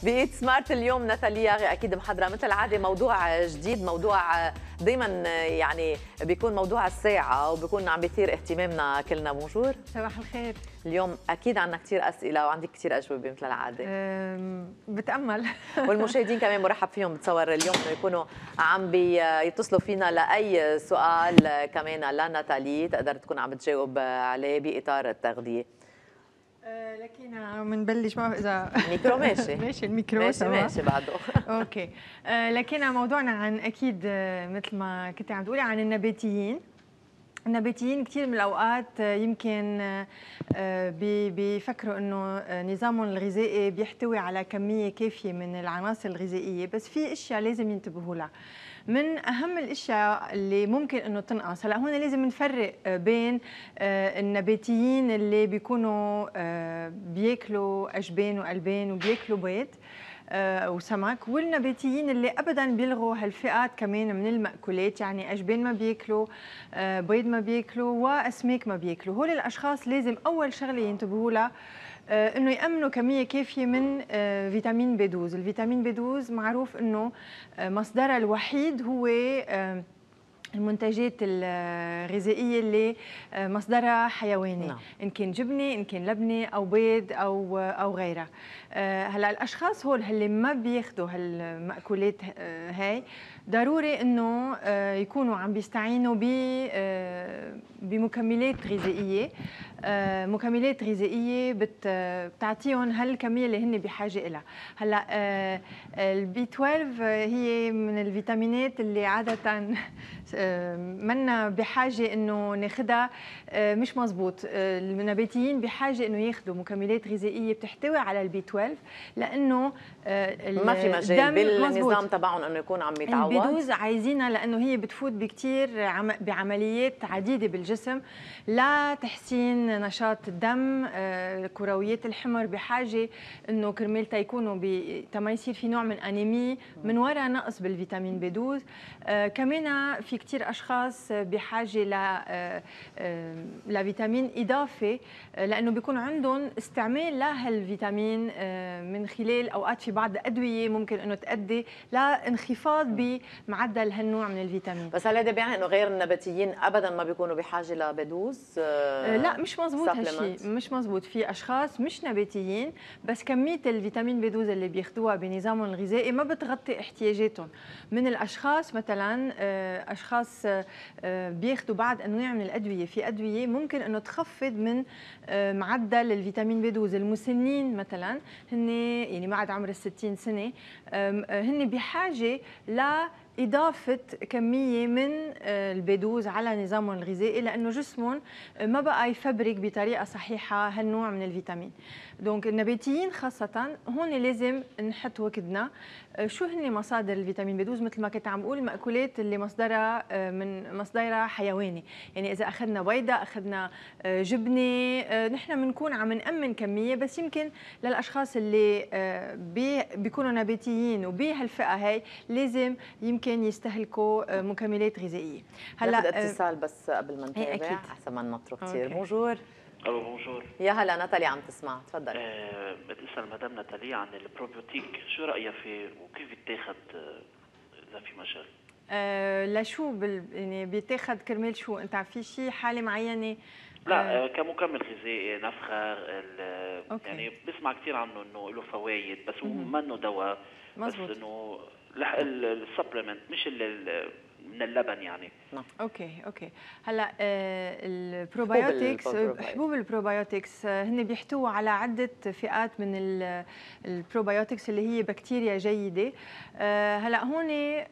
بإيت سمارت اليوم ناتاليا اكيد محضره مثل العاده موضوع جديد، موضوع دائما يعني بيكون موضوع الساعه وبيكون عم بيثير اهتمامنا كلنا. بونجور، صباح الخير. اليوم اكيد عندنا كثير اسئله وعندك كثير اجوبه مثل العاده. بتامل. والمشاهدين كمان مرحب فيهم، بتصور اليوم انه يكونوا عم بيتصلوا فينا لاي سؤال كمان لناتالي تقدر تكون عم بتجاوب عليه باطار التغذيه. لكن بنبلش معه اذا ميكرو ماشي. ماشي الميكرو ماشي بعده. اوكي. لكن موضوعنا عن اكيد مثل ما كنت عم تقولي عن النباتيين. النباتيين كثير من الاوقات يمكن بيفكروا انه نظامهم الغذائي بيحتوي على كميه كافيه من العناصر الغذائيه، بس في اشياء لازم ينتبهوا لها. من اهم الاشياء اللي ممكن انه تنقص، هلا هون لازم نفرق بين النباتيين اللي بيكونوا بياكلوا اجبان والبان وبياكلوا بيض وسمك، والنباتيين اللي ابدا بيلغوا هالفئات كمان من المأكولات، يعني اجبان ما بياكلوا، بيض ما بياكلوا، واسماك ما بياكلوا. هول الاشخاص لازم اول شغله ينتبهوا لها انه يامنوا كميه كافيه من فيتامين بي 12. الفيتامين بي 12 معروف انه مصدرها الوحيد هو المنتجات الغذائيه اللي مصدرها حيواني. نعم. ان كان جبنه، ان كان لبنه او بيض او غيرها. هلا الاشخاص هول اللي ما بياخذوا هالمأكولات هاي ضروري انه يكونوا عم بيستعينوا بمكملات غذائيه. مكملات غذائيه بتعطيهم هالكميه اللي هن بحاجه لها. هلا البي 12 هي من الفيتامينات اللي عاده منا بحاجه انه ناخذها، مش مزبوط. النباتيين بحاجه انه ياخذوا مكملات غذائيه بتحتوي على البي 12 لانه ما في مجال بالنظام تبعهم انه يكون عم يتعوض. البيدوز عايزينها لانه هي بتفوت بكثير بعمليات عديده بالجسم لتحسين نشاط الدم. كرويات الحمر بحاجه انه كرمال تيكونوا تما يصير في نوع من انيمي من وراء نقص بالفيتامين بي 12. كمان في كثير اشخاص بحاجه لفيتامين اضافي لانه بيكون عندهم استعمال لهالفيتامين من خلال اوقات في بعض الادويه ممكن انه تؤدي لانخفاض بمعدل هالنوع من الفيتامين. بس هل هذا بيعني انه غير النباتيين ابدا ما بيكونوا بحاجه لبيدوز؟ لا مش مزبوط هالشيء، مش مزبوط. في اشخاص مش نباتيين بس كميه الفيتامين بي 12 اللي بياخذوها بنظامهم الغذائي ما بتغطي احتياجاتهم. من الاشخاص مثلا اشخاص بياخذوا بعض انواع من الادويه، في ادويه ممكن انه تخفض من معدل الفيتامين بي 12. المسنين مثلا هن يعني بعد عمر ال60 سنه هن بحاجه إضافة كمية من البيدوز على نظامهم الغذائي لأنه جسمهم ما بقى يفبرك بطريقة صحيحة هالنوع من الفيتامين. دونك النباتيين خاصة هون لازم نحط وكدنا شو هن مصادر الفيتامين بي 12. مثل ما كنت عم بقول المأكولات اللي مصدرها من مصدرها حيواني، يعني إذا أخذنا بيضة، أخذنا جبنة، نحن بنكون عم نأمن كمية. بس يمكن للأشخاص اللي بيكونوا نباتيين وبهالفئة هاي لازم يمكن يستهلكوا مكملات غذائيه. هلا اتصال بس قبل ما نتابع احسن ما نطرق كثير. بونجور. الو بونجور. يا هلا ناتالي عم تسمع، تفضل. بدي اسال مدام ناتالي عن البروبيوتيك، شو رايها فيه وكيف يتاخذ اذا في مجال؟ لشو يعني بيتاخذ كرمال شو؟ انت في شيء حاله معينه؟ لا كمكمل غذائي، نفخه يعني بسمع كثير عنه انه له فوائد، بس هو منه دواء، بس انه السبلمنت مش من اللبن يعني. اوكي. هلا البروبايوتكس، حبوب البروبايوتكس هن بيحتووا على عده فئات من البروبايوتكس اللي هي بكتيريا جيده. هلا هون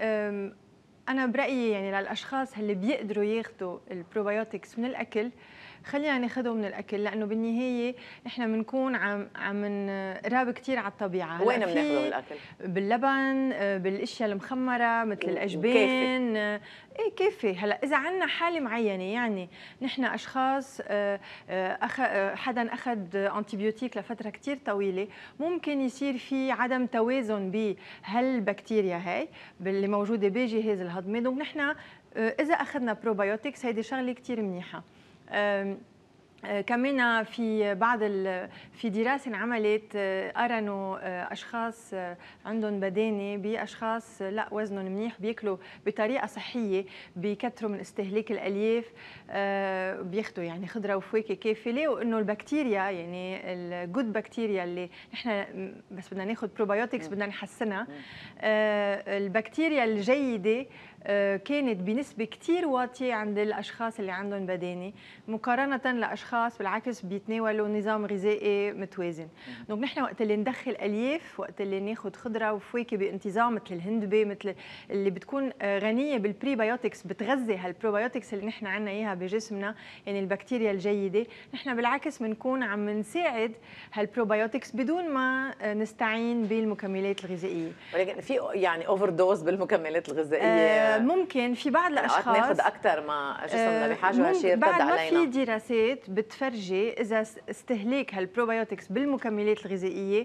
انا برايي يعني للاشخاص اللي بيقدروا ياخذوا البروبايوتكس من الاكل خلينا ناخذهم من الاكل، لانه بالنهايه نحن بنكون عم نقرب كثير على الطبيعه. وين بناخذه بالاكل؟ باللبن، بالاشياء المخمره مثل الاجبان. ايه كيفي. هلا اذا عندنا حاله معينه، يعني نحن اشخاص حدا اخذ انتيبيوتيك لفتره كثير طويله، ممكن يصير في عدم توازن بهالبكتيريا هاي اللي موجوده بجهاز الهضمي. دونك نحن اذا اخذنا بروبايوتكس هيدي شغله كثير منيحه. كمان في دراسه انعملت قارنوا اشخاص عندهم بدانه باشخاص لا وزنهم منيح بياكلوا بطريقه صحيه بيكثروا من استهلاك الالياف بياخذوا يعني خضره وفواكه كافيه لقوا انه البكتيريا يعني الجود بكتيريا اللي نحن بس بدنا ناخذ بروبايوتكس بدنا نحسنها البكتيريا الجيده كانت بنسبه كثير واطيه عند الاشخاص اللي عندهم بدانه مقارنه لاشخاص بالعكس بيتناولوا نظام غذائي متوازن. دونك نحن وقت اللي ندخل الياف وقت اللي ناخذ خضره وفواكه بانتظام مثل الهندبه مثل اللي بتكون غنيه بالبريبايوتكس بتغذي هالبروبايوتكس اللي نحن عندنا اياها بجسمنا يعني البكتيريا الجيده نحن بالعكس بنكون عم نساعد هالبروبايوتكس بدون ما نستعين بالمكملات الغذائيه. ولكن في يعني اوفر دوز بالمكملات الغذائيه ممكن في بعض الاشخاص ناخذ اكثر ما جسمنا بحاجه وهالشيء يرتد بعد ما علينا. في دراسات بتفرجي اذا استهلاك هالبروبايوتكس بالمكملات الغذائيه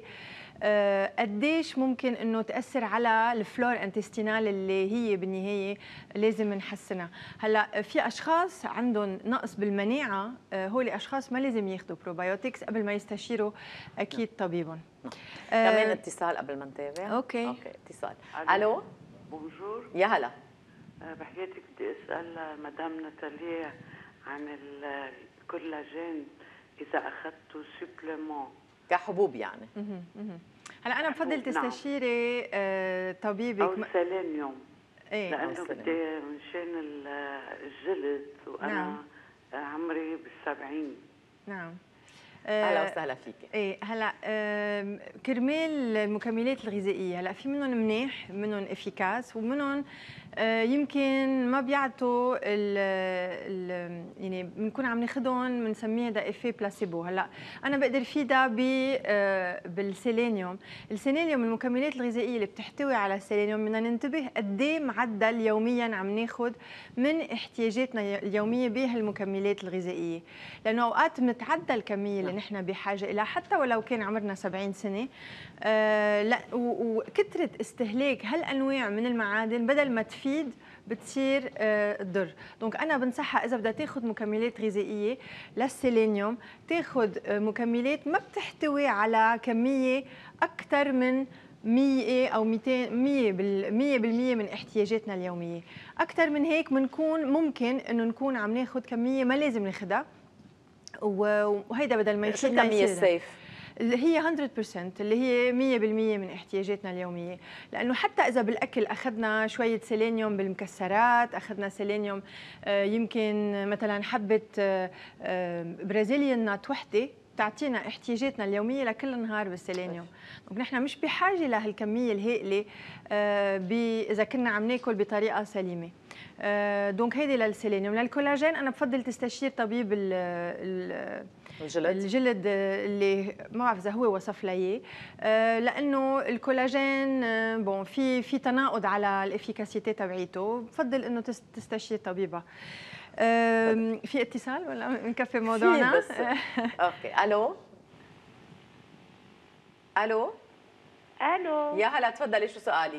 قديش ممكن انه تاثر على الفلور انتستينال اللي هي بالنهايه لازم نحسنها. هلا في اشخاص عندهم نقص بالمناعه هول اشخاص ما لازم ياخذوا بروبايوتكس قبل ما يستشيروا اكيد طبيبهم. كمان اتصال قبل ما نتابع. اوكي اتصال. الو بونجور. يا هلا. بحياتك بدي اسال مدام ناتاليا عن الكولاجين اذا اخذته سوبليمون كحبوب يعني. هلا انا بفضل تستشيري طبيبك او سيلينيوم. ايه لانه بدي مشان الجلد وانا عمري بال70. نعم. اهلا وسهلا فيك. ايه هلا كرمال المكملات الغذائيه هلا في منهم منيح منهم افيكاس ومنهم يمكن ما بيعطوا يعني بنكون عم ناخذهم بنسميه هذا افي بلاسيبو. هلا انا بقدر فيدا بالسيلينيوم. السيلينيوم المكملات الغذائيه اللي بتحتوي على السيلينيوم بدنا ننتبه قد ايه معدل يوميا عم ناخذ من احتياجاتنا اليوميه بهالمكملات الغذائيه لانه اوقات بنتعدى الكميه اللي نحن بحاجه لها حتى ولو كان عمرنا 70 سنه. لا وكثره استهلاك هالانواع من المعادن بدل ما تفيد بتصير تضر. دونك انا بنصحها اذا بدها تاخذ مكملات غذائيه للسيلينيوم تاخذ مكملات ما بتحتوي على كميه اكثر من 100 او 200 100% من احتياجاتنا اليوميه. اكثر من هيك بنكون ممكن انه نكون عم ناخذ كميه ما لازم ناخذها وهيدا بدل ما يصير الكميه السيف اللي هي 100% اللي هي 100% من احتياجاتنا اليوميه. لانه حتى اذا بالاكل اخذنا شويه سيلينيوم بالمكسرات اخذنا سيلينيوم يمكن مثلا حبه برازيليان نات وحده تعطينا احتياجاتنا اليوميه لكل النهار بالسيلينيوم. دونك نحن مش بحاجه لهالكميه الهائله اذا كنا عم ناكل بطريقه سليمه. دونك هيدي للسيلينيوم. للكولاجين انا بفضل تستشير طبيب الجلد اللي ما بعرف اذا هو وصف لي اياه لانه الكولاجين بون في تناقض على الافيكاسيتي تبعيته بفضل انه تستشير طبيبه. في اتصال ولا نكفي موضوعنا؟ في بس اوكي. الو الو يا هلا تفضلي شو سؤالك؟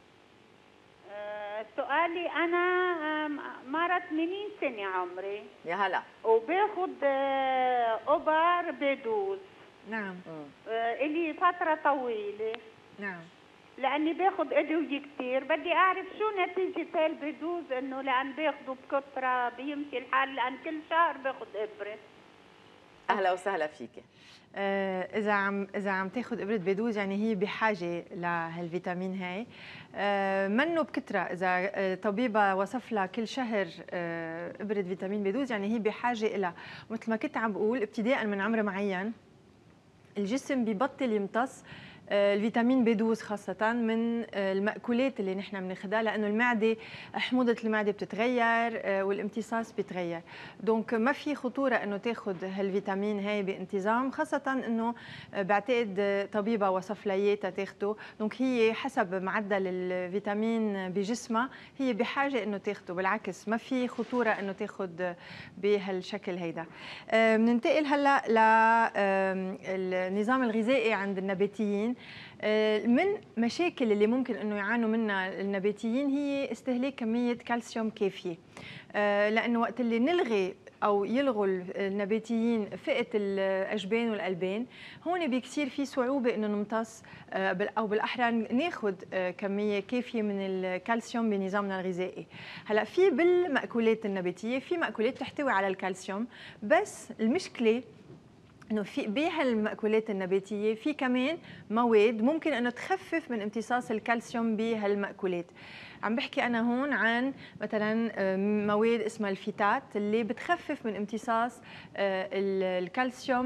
سؤالي أنا مرة 80 سنة عمري. يا هلا. وباخد أوبر بدوز. نعم. إلي فترة طويلة. نعم. لأني باخد أدوية كثير، بدي أعرف شو نتيجة البدوز إنه لأن باخده بكثرة بيمشي الحال لأن كل شهر باخد إبرة. أهلا وسهلا فيكي. اذا عم تاخذ ابره بدوز يعني هي بحاجه لهالفيتامين هاي منه بكثره. اذا طبيبه وصف لها كل شهر ابره فيتامين بدوز يعني هي بحاجه لها. مثل ما كنت عم بقول ابتداء من عمر معين الجسم ببطل يمتص الفيتامين B12 خاصة من المأكولات اللي نحن بناخذها لأنه المعدة حموضة المعدة بتتغير والامتصاص بيتغير. دونك ما في خطورة إنه تاخذ هالفيتامين هاي بانتظام خاصة إنه بعتقد طبيبة وصف لها تاخده. دونك هي حسب معدل الفيتامين بجسمها هي بحاجة إنه تاخده. بالعكس ما في خطورة إنه تاخذ بهالشكل هيدا. بننتقل هلا للنظام الغذائي عند النباتيين. من مشاكل اللي ممكن انه يعانوا منها النباتيين هي استهلاك كميه كالسيوم كافيه. لانه وقت اللي نلغي او يلغوا النباتيين فئه الاجبان والالبان، هون بيصير في صعوبه انه نمتص او بالاحرى ناخذ كميه كافيه من الكالسيوم بنظامنا الغذائي. هلا في بالمأكولات النباتيه في مأكولات تحتوي على الكالسيوم، بس المشكله انه في بهالمأكولات النباتيه في كمان مواد ممكن انه تخفف من امتصاص الكالسيوم بهالمأكولات. عم بحكي انا هون عن مثلا مواد اسمها الفيتات اللي بتخفف من امتصاص الكالسيوم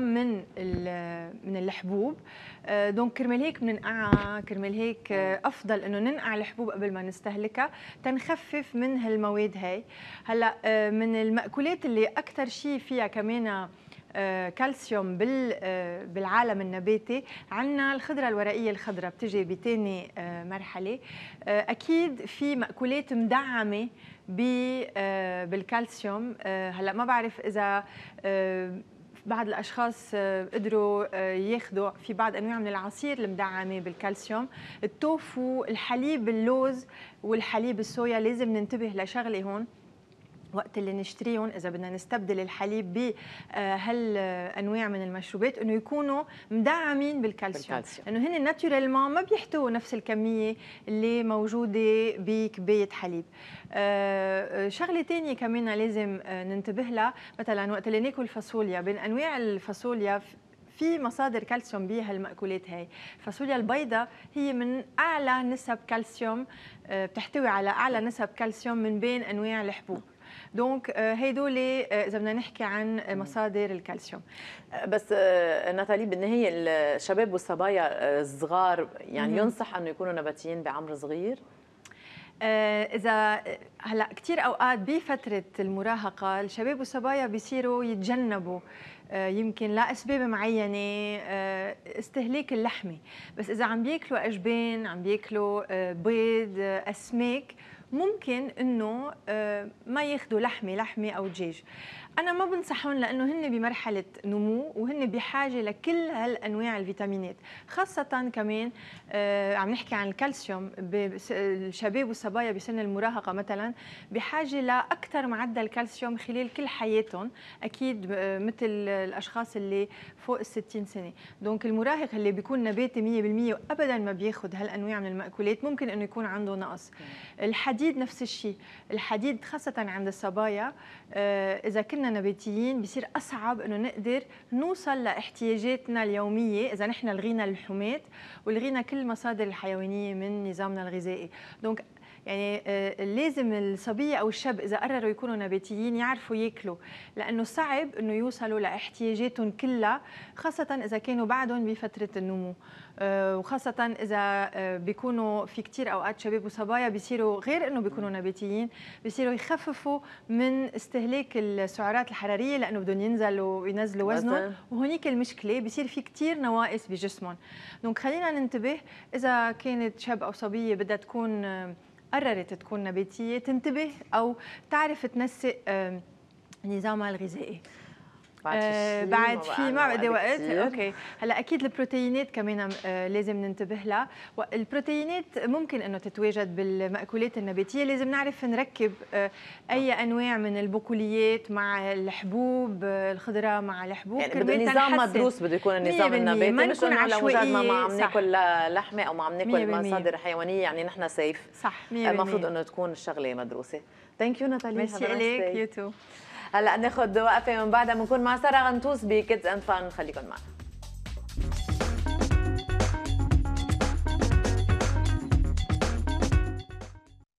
من الحبوب. دونك كرمال هيك بننقعها، كرمال هيك افضل انه ننقع الحبوب قبل ما نستهلكها تنخفف من هالمواد هاي. هلا من المأكولات اللي اكثر شيء فيها كمان كالسيوم بالعالم النباتي عندنا الخضره الورقيه الخضراء، بتجي بثاني مرحله. اكيد في مأكولات مدعمه بالكالسيوم. هلا ما بعرف اذا بعض الاشخاص قدروا ياخذوا في بعض انواع من العصير المدعمه بالكالسيوم. التوفو، الحليب اللوز والحليب الصويا، لازم ننتبه لشغله هون وقت اللي نشتريهم اذا بدنا نستبدل الحليب بهالانواع من المشروبات انه يكونوا مدعمين بالكالسيوم، لانه هن ناتورالمون ما بيحتووا نفس الكميه اللي موجوده بكبايه حليب. شغله ثانيه كمان لازم ننتبه لها، مثلا وقت اللي ناكل فاصوليا، بين انواع الفاصوليا في مصادر كالسيوم بهالمأكولات هاي. الفاصوليا البيضاء هي من اعلى نسب كالسيوم، بتحتوي على اعلى نسب كالسيوم من بين انواع الحبوب. دونك هيدول اذا بدنا نحكي عن مصادر الكالسيوم. بس ناتالي، بالنهايه الشباب والصبايا الصغار يعني ينصح انه يكونوا نباتيين بعمر صغير؟ اذا هلا كثير اوقات بفتره المراهقه الشباب والصبايا بيصيروا يتجنبوا يمكن لاسباب معينه استهلاك اللحمه، بس اذا عم بياكلوا اجبان، عم بياكلوا بيض، اسماك، ممكن انه ما ياخذوا لحمه او دجاج. انا ما بنصحهم لانه هن بمرحله نمو وهن بحاجه لكل هالانواع الفيتامينات، خاصه كمان عم نحكي عن الكالسيوم. الشباب والصبايا بسن المراهقه مثلا بحاجه لاكثر معدل كالسيوم خلال كل حياتهم، اكيد مثل الاشخاص اللي فوق ال60 سنه. دونك المراهق اللي بيكون نباتي 100% وابدا ما بياخذ هالانواع من المأكولات ممكن انه يكون عنده نقص. الحديد نفس الشيء، الحديد خاصه عند الصبايا اذا كنا نباتيين بصير اصعب انه نقدر نوصل لاحتياجاتنا اليوميه اذا نحن لغينا اللحومات ولغينا كل المصادر الحيوانيه من نظامنا الغذائي. دونك يعني لازم الصبيه او الشاب اذا قرروا يكونوا نباتيين يعرفوا ياكلوا، لانه صعب انه يوصلوا لاحتياجاتهم كلها، خاصه اذا كانوا بعدهم بفتره النمو، وخاصه اذا بيكونوا في كثير اوقات شباب وصبايا بيصيروا غير انه بيكونوا نباتيين بيصيروا يخففوا من استهلاك السعرات الحراريه لانه بدهم ينزلوا وينزلوا وزنهم، وهونيك المشكله بيصير في كثير نواقص بجسمهم. دونك خلينا ننتبه اذا كانت شاب او صبيه بدها تكون قررت تكون نباتيه تنتبه او تعرف تنسق نظامها الغذائي. بعد في ما بدي وقت. اوكي، هلا اكيد البروتينات كمان لازم ننتبه لها. البروتينات ممكن انه تتواجد بالمأكولات النباتيه، لازم نعرف نركب اي انواع من البقوليات مع الحبوب الخضراء مع الحبوب، يعني بده نظام مدروس، بده يكون النظام النباتي، مش انه على مجرد ما عم ناكل لحمه او ما عم ناكل مصادر حيوانيه يعني نحن سيف. صح، 100% المفروض انه تكون الشغله مدروسه. ثانك يو ناتالي. ميرسي لك. يو تو. هلا ناخذ وقفه، من بعدها بنكون مع ساره غنتوس بكيدز اند فان، خليكم معنا.